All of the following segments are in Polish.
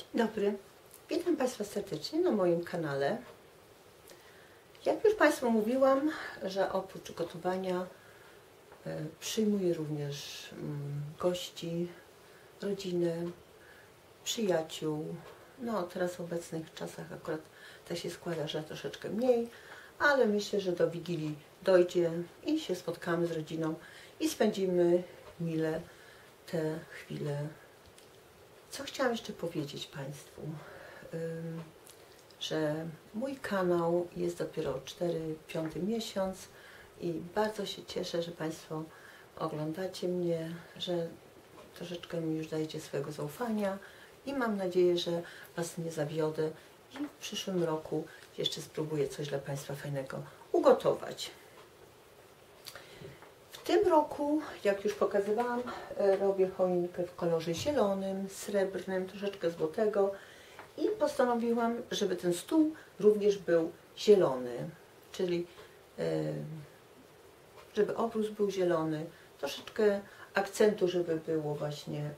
Dobry, witam Państwa serdecznie na moim kanale. Jak już Państwu mówiłam, że oprócz gotowania przyjmuję również gości, rodzinę, przyjaciół. No teraz w obecnych czasach akurat tak się składa, że troszeczkę mniej, ale myślę, że do Wigilii dojdzie i się spotkamy z rodziną i spędzimy mile te chwile. Co chciałam jeszcze powiedzieć Państwu, że mój kanał jest dopiero 4-5 miesiąc i bardzo się cieszę, że Państwo oglądacie mnie, że troszeczkę mi już dajecie swojego zaufania i mam nadzieję, że Was nie zawiodę i w przyszłym roku jeszcze spróbuję coś dla Państwa fajnego ugotować. W tym roku, jak już pokazywałam, robię choinkę w kolorze zielonym, srebrnym, troszeczkę złotego i postanowiłam, żeby ten stół również był zielony, czyli żeby obrus był zielony, troszeczkę akcentu, żeby było właśnie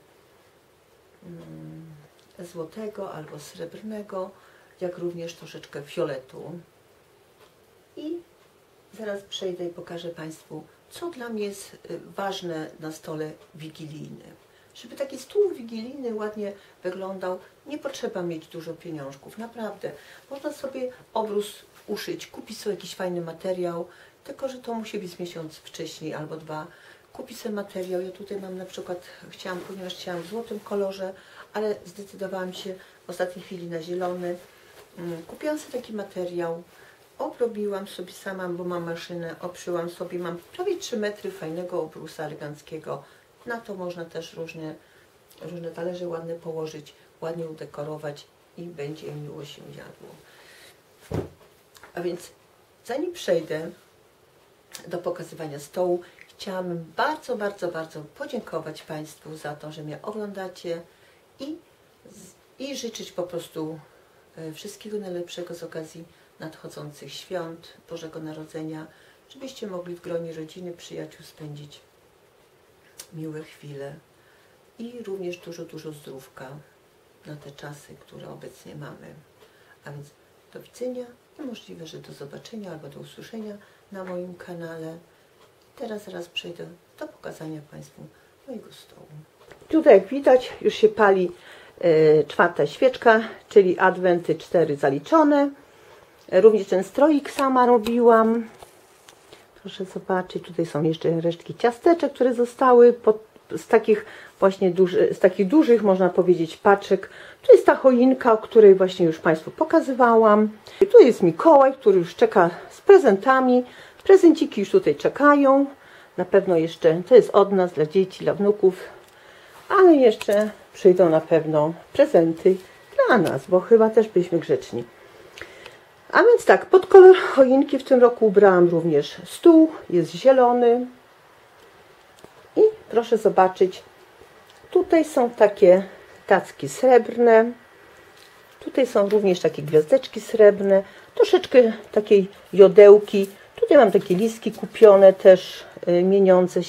złotego albo srebrnego, jak również troszeczkę fioletu. I zaraz przejdę i pokażę Państwu, co dla mnie jest ważne na stole wigilijnym. Żeby taki stół wigilijny ładnie wyglądał, nie potrzeba mieć dużo pieniążków, naprawdę. Można sobie obrus uszyć, kupić sobie jakiś fajny materiał, tylko że to musi być miesiąc wcześniej albo 2. Kupić sobie materiał. Ja tutaj mam na przykład, ponieważ chciałam w złotym kolorze, ale zdecydowałam się w ostatniej chwili na zielony. Kupiłam sobie taki materiał. Obrobiłam sobie sama, bo mam maszynę, obszyłam sobie, mam prawie 3 metry fajnego obrusa eleganckiego. Na to można też różne talerze ładne położyć, ładnie udekorować i będzie miło się jadło. A więc zanim przejdę do pokazywania stołu, chciałabym bardzo podziękować Państwu za to, że mnie oglądacie i życzyć po prostu wszystkiego najlepszego z okazji nadchodzących świąt Bożego Narodzenia, żebyście mogli w gronie rodziny, przyjaciół spędzić miłe chwile i również dużo zdrówka na te czasy, które obecnie mamy. A więc do widzenia i możliwe, że do zobaczenia albo do usłyszenia na moim kanale. Teraz zaraz przejdę do pokazania Państwu mojego stołu. Tutaj jak widać już się pali 4. świeczka, czyli adwenty 4 zaliczone. Również ten stroik sama robiłam. Proszę zobaczyć, tutaj są jeszcze resztki ciasteczek, które zostały z takich właśnie dużych, można powiedzieć, paczek. Tu jest ta choinka, o której właśnie już Państwu pokazywałam. I tu jest Mikołaj, który już czeka z prezentami. Prezenciki już tutaj czekają. Na pewno jeszcze, to jest od nas, dla dzieci, dla wnuków. Ale jeszcze przyjdą na pewno prezenty dla nas, bo chyba też byliśmy grzeczni. A więc tak, pod kolor choinki w tym roku ubrałam również stół, jest zielony. I proszę zobaczyć, tutaj są takie tacki srebrne, tutaj są również takie gwiazdeczki srebrne, troszeczkę takiej jodełki. Tutaj mam takie listki kupione też, mieniące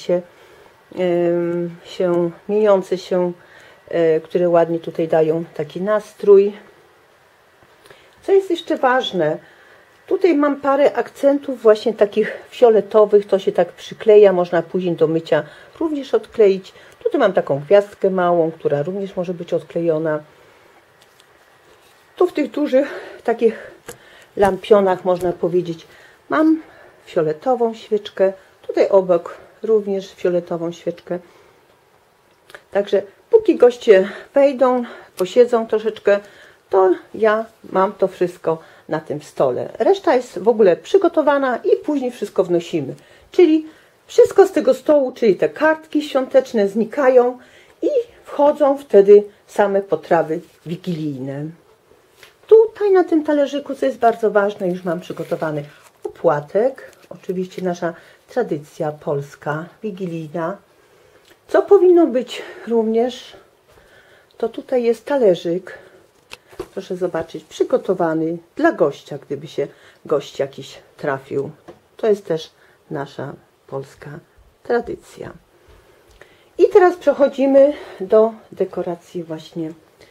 się, które ładnie tutaj dają taki nastrój. Co jest jeszcze ważne, tutaj mam parę akcentów właśnie takich fioletowych, to się tak przykleja, można później do mycia również odkleić. Tutaj mam taką gwiazdkę małą, która również może być odklejona. Tu w tych dużych takich lampionach, można powiedzieć, mam fioletową świeczkę, tutaj obok również fioletową świeczkę. Także póki goście wejdą, posiedzą troszeczkę, to ja mam to wszystko na tym stole. Reszta jest w ogóle przygotowana i później wszystko wnosimy. Czyli wszystko z tego stołu, czyli te kartki świąteczne znikają i wchodzą wtedy same potrawy wigilijne. Tutaj na tym talerzyku, co jest bardzo ważne, już mam przygotowany opłatek. Oczywiście nasza tradycja polska, wigilijna. Co powinno być również, to tutaj jest talerzyk. Proszę zobaczyć, przygotowany dla gościa, gdyby się gość jakiś trafił. To jest też nasza polska tradycja. I teraz przechodzimy do dekoracji właśnie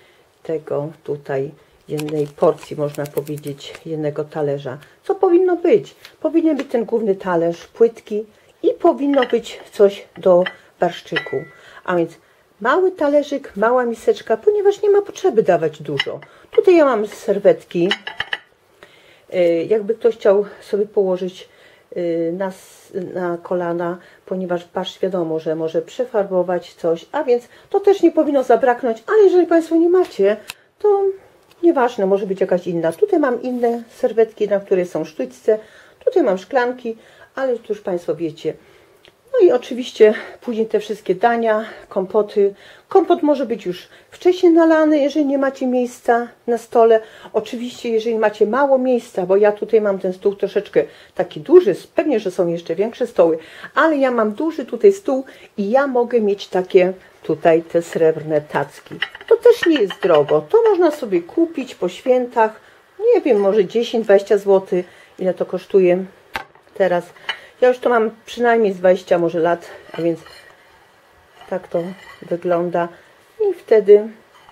tego tutaj jednej porcji, można powiedzieć, jednego talerza. Co powinno być? Powinien być ten główny talerz płytki i powinno być coś do barszczyku. A więc mały talerzyk, mała miseczka, ponieważ nie ma potrzeby dawać dużo. Tutaj ja mam serwetki. Jakby ktoś chciał sobie położyć na kolana, ponieważ barszcz wiadomo, że może przefarbować coś, a więc to też nie powinno zabraknąć, ale jeżeli Państwo nie macie, to nieważne, może być jakaś inna. Tutaj mam inne serwetki, na której są sztućce, tutaj mam szklanki, ale to już Państwo wiecie. No i oczywiście później te wszystkie dania, kompoty. Kompot może być już wcześniej nalany, jeżeli nie macie miejsca na stole. Oczywiście, jeżeli macie mało miejsca, bo ja tutaj mam ten stół troszeczkę taki duży, pewnie, że są jeszcze większe stoły, ale ja mam duży tutaj stół i ja mogę mieć takie tutaj te srebrne tacki. To też nie jest drogo. To można sobie kupić po świętach, nie wiem, może 10-20 zł, ile to kosztuje teraz. Ja już to mam przynajmniej z 20 może lat, a więc tak to wygląda. I wtedy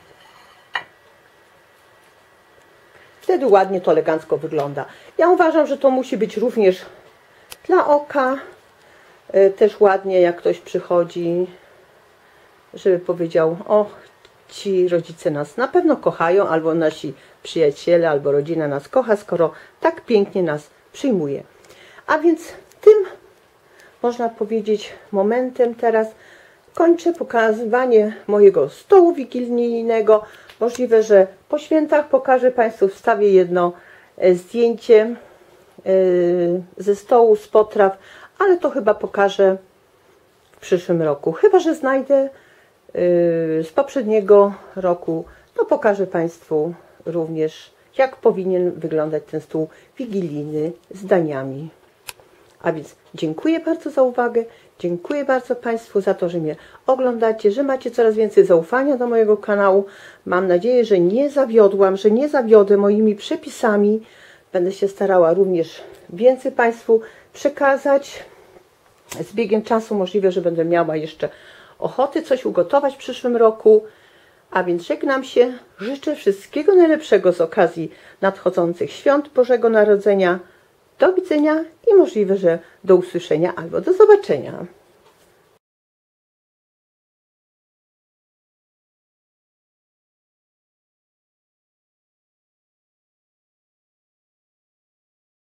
ładnie to elegancko wygląda. Ja uważam, że to musi być również dla oka. Też ładnie, jak ktoś przychodzi, żeby powiedział: o, ci rodzice nas na pewno kochają, albo nasi przyjaciele, albo rodzina nas kocha, skoro tak pięknie nas przyjmuje. A więc tym, można powiedzieć, momentem teraz kończę pokazywanie mojego stołu wigilijnego. Możliwe, że po świętach pokażę Państwu, wstawię jedno zdjęcie ze stołu, z potraw, ale to chyba pokażę w przyszłym roku. Chyba że znajdę z poprzedniego roku, to pokażę Państwu również, jak powinien wyglądać ten stół wigilijny z daniami. A więc dziękuję bardzo za uwagę, dziękuję bardzo Państwu za to, że mnie oglądacie, że macie coraz więcej zaufania do mojego kanału. Mam nadzieję, że nie zawiodłam, że nie zawiodę moimi przepisami. Będę się starała również więcej Państwu przekazać. Z biegiem czasu możliwe, że będę miała jeszcze ochoty coś ugotować w przyszłym roku. A więc żegnam się, życzę wszystkiego najlepszego z okazji nadchodzących świąt Bożego Narodzenia. Do widzenia i możliwe, że do usłyszenia albo do zobaczenia.